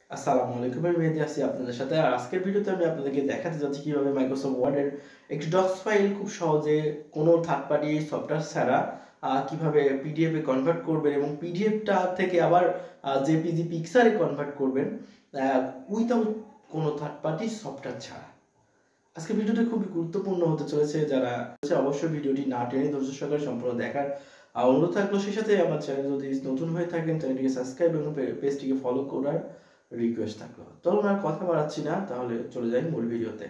আসসালামু আলাইকুম, আমি মেহেদী আছি আপনাদের সাথে। আর আজকের ভিডিওতে আমি আপনাদেরকে দেখাতে যাচ্ছি কিভাবে মাইক্রোসফট ওয়ার্ডের একটি ডক্স ফাইল খুব সহজে কোনো থার্ড পার্টি সফটওয়্যার ছাড়া কিভাবে পিডিএফ এ কনভার্ট করবেন এবং পিডিএফটা থেকে আবার জেপিজি পিকচারে কনভার্ট করবেন উইথাউট কোনো থার্ড পার্টি সফটওয়্যার ছাড়া। আজকে ভিডিওটি খুবই গুরুত্বপূর্ণ হতে চলেছে। যারা অবশ্যই ভিডিওটি না টেনে ধৈর্য সহকারে সম্পূর্ণ দেখার অনুরোধ থাকলো। সেই সাথে আমার চ্যানেল যদি নতুন হয়ে থাকেন চ্যানেলটিকে সাবস্ক্রাইব এবং পেজটিকে ফলো করার রিকোয়েস্ট থাকলো। চলুন আর কথা বাড়াচ্ছি না, তাহলে চলে যাই মূল ভিডিওতে।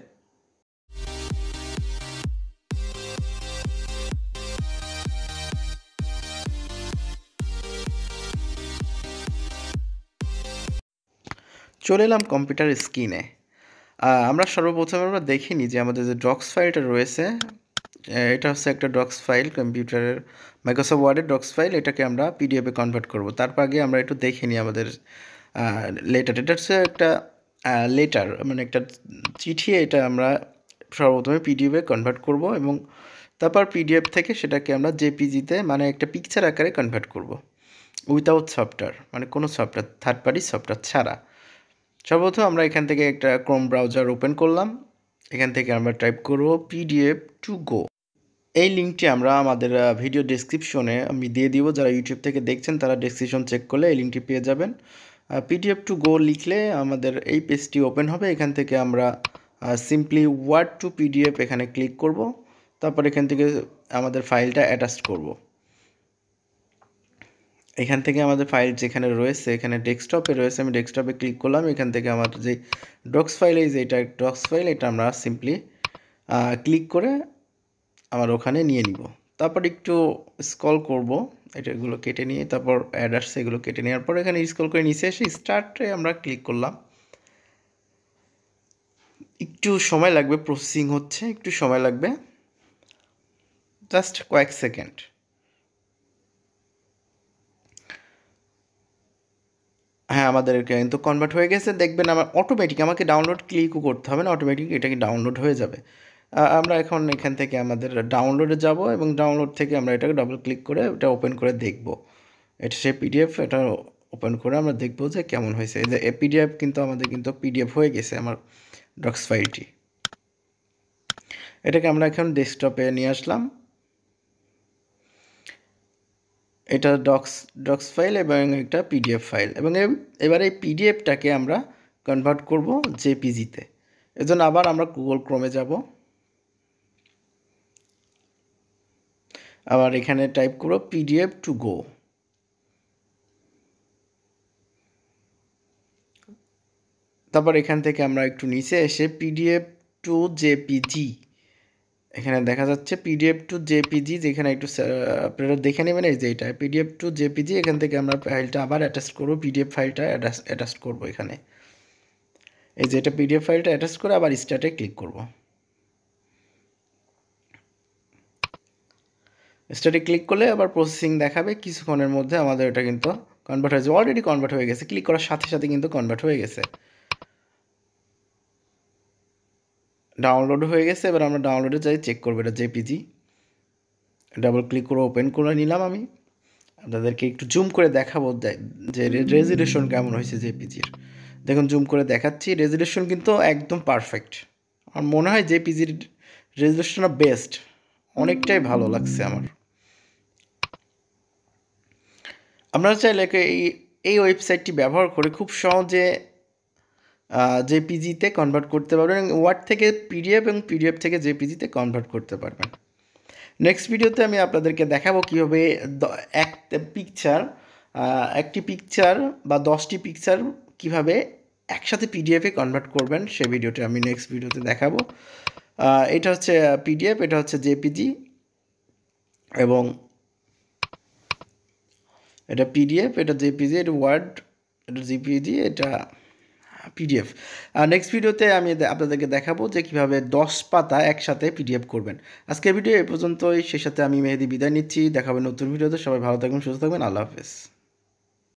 চলে এলাম কম্পিউটার স্ক্রিনে। আমরা সর্বপ্রথমে আমরা দেখিনি যে আমাদের যে ডক্স ফাইলটা রয়েছে, এটা হচ্ছে একটা ডক্স ফাইল, কম্পিউটারের মাইক্রোসফট ওয়ার্ডের ডক্স ফাইল। এটাকে আমরা পিডিএফে কনভার্ট করব। তারপর আগে আমরা একটু দেখে নিই আমাদের লেটার। এটা হচ্ছে একটা লেটার, মানে একটা চিঠি। এটা আমরা সর্বপ্রথমে পিডিএফে কনভার্ট করব এবং তারপর পিডিএফ থেকে সেটাকে আমরা জেপিজিতে, মানে একটা পিকচার আকারে কনভার্ট করব উইথাউট সফটওয়্যার, মানে কোনো সফটওয়্যার, থার্ড পার্টি সফটওয়্যার ছাড়া। সর্বপ্রথম আমরা এখান থেকে একটা ক্রোম ব্রাউজার ওপেন করলাম। এখান থেকে আমরা টাইপ করব পিডিএফ টু গো। এই লিঙ্কটি আমরা আমাদের ভিডিও ডেসক্রিপশনে আমি দিয়ে দিব। যারা ইউটিউব থেকে দেখছেন তারা ডেসক্রিপশন চেক করলে এই লিঙ্কটি পেয়ে যাবেন। পিডিএফ টু গো লিখলে আমাদের এই পেজটি ওপেন হবে। এখান থেকে আমরা সিম্পলি ওয়ার্ড টু পিডিএফ এখানে ক্লিক করব। তারপর এখান থেকে আমাদের ফাইলটা অ্যাটাচ করব। এখান থেকে আমাদের ফাইল যেখানে রয়েছে, এখানে ডেস্কটপে রয়েছে, আমি ডেস্কটপে ক্লিক করলাম। এখান থেকে আমার যে ডক্স ফাইল, এই যে এটা ডক্স ফাইল, এটা আমরা সিম্পলি ক্লিক করে আমার ওখানে নিয়ে নিব। তারপর একটু স্ক্রল করব, এগুলো কেটে নিয়ে, তারপর অ্যাড আসছে, এগুলো কেটে নেওয়ার পর এখানে স্ক্রল করে নিচে এসে স্টার্টে আমরা ক্লিক করলাম। একটু সময় লাগবে, প্রসেসিং হচ্ছে, একটু সময় লাগবে, জাস্ট কয়েক সেকেন্ড। হ্যাঁ, আমাদের কিন্তু কনভার্ট হয়ে গেছে। দেখবেন আমার অটোমেটিক, আমাকে ডাউনলোড ক্লিকও করতে হবে না, অটোমেটিক এটাকে ডাউনলোড হয়ে যাবে। আমরা এখন এখান থেকে আমাদের ডাউনলোডে যাব এবং ডাউনলোড থেকে আমরা এটাকে ডাবল ক্লিক করে এটা ওপেন করে দেখব। এটা সে পিডিএফ, এটা ওপেন করে আমরা দেখব যে কেমন হয়েছে। এই যে পিডিএফ কিন্তু আমাদের কিন্তু পিডিএফ হয়ে গেছে আমার ডক্স ফাইলটি। এটাকে আমরা এখন ডেস্কটপে নিয়ে আসলাম। এটা ডক্স ফাইল এবং একটা পিডিএফ ফাইল, এবং এবার এই পিডিএফটাকে আমরা কনভার্ট করব জেপিজিতে। এজন্য আবার আমরা গুগল ক্রোমে যাব, আবার এখানে টাইপ করব পিডিএফ টু গো। তারপর এখান থেকে আমরা একটু নিচে এসে পিডিএফ টু জেপিজি, এখানে দেখা যাচ্ছে পিডিএফ টু জেপিজি, যেখানে একটু আপনারা দেখে নেবেন। এই যে এটা পিডিএফ টু জেপিজি, এখান থেকে আমরা ফাইলটা আবার অ্যাটাচ করব, পিডিএফ ফাইলটা অ্যাটাচ করব এখানে। এই যে এটা পিডিএফ ফাইলটা অ্যাটাচ করে আবার স্টার্টে ক্লিক করব। স্টার্টে ক্লিক করলে আবার প্রসেসিং দেখাবে, কিছুক্ষণের মধ্যে আমাদের এটা কিন্তু কনভার্ট হয়েছে। অলরেডি কনভার্ট হয়ে গেছে, ক্লিক করার সাথে সাথে কিন্তু কনভার্ট হয়ে গেছে, ডাউনলোড হয়ে গেছে। এবার আমরা ডাউনলোডে যাই, চেক করবো এটা জেপিজি। ডাবল ক্লিক করে ওপেন করে নিলাম। আমি আপনাদেরকে একটু জুম করে দেখাবো যে রেজুলেশন কেমন হয়েছে জেপিজির। দেখুন, জুম করে দেখাচ্ছি, রেজুলেশন কিন্তু একদম পারফেক্ট। আমার মনে হয় জেপিজির রেজুলেশনটা বেস্ট, অনেকটাই ভালো লাগছে আমার। আপনারা চাইলে এই ওয়েবসাইটটি ব্যবহার করে খুব সহজে জেপিজিতে কনভার্ট করতে পারবেন, ওয়ার্ড থেকে পিডিএফ এবং পিডিএফ থেকে জেপিজিতে কনভার্ট করতে পারবেন। নেক্সট ভিডিওতে আমি আপনাদেরকে দেখাবো কীভাবে একটি পিকচার বা 10টি পিকচার কীভাবে একসাথে পিডিএফে কনভার্ট করবেন, সেই ভিডিওটা আমি নেক্সট ভিডিওতে দেখাবো। এটা হচ্ছে পিডিএফ, এটা হচ্ছে জেপিজি, এবং এটা পিডিএফ, এটা জেপিজি, এটা ওয়ার্ড, এটা জেপিজি, এটা পিডিএফ। নেক্সট ভিডিওতে আমি আপনাদেরকে দেখাবো যে কীভাবে 10 পাতা একসাথে পিডিএফ করবেন। আজকের ভিডিও এ পর্যন্তই, সেই সাথে আমি মেহেদী বিদায় নিচ্ছি। দেখাবেন নতুন ভিডিওতে। সবাই ভালো থাকবেন, সুস্থ থাকবেন, আল্লাহ হাফেজ।